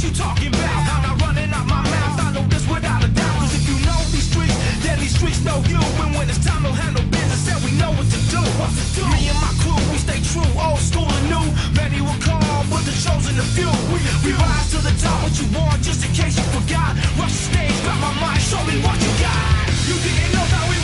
you talking about? I'm not running out my mouth, I know this without a doubt. Cause if you know these streets, then these streets know you. And when it's time to handle business, then we know what to do. Me and my crew, we stay true, old school and new. Many will call, but the chosen the few. We rise to the top, what you want, just in case you forgot. Rush the stage, grab my mind, show me what you got. You didn't know that we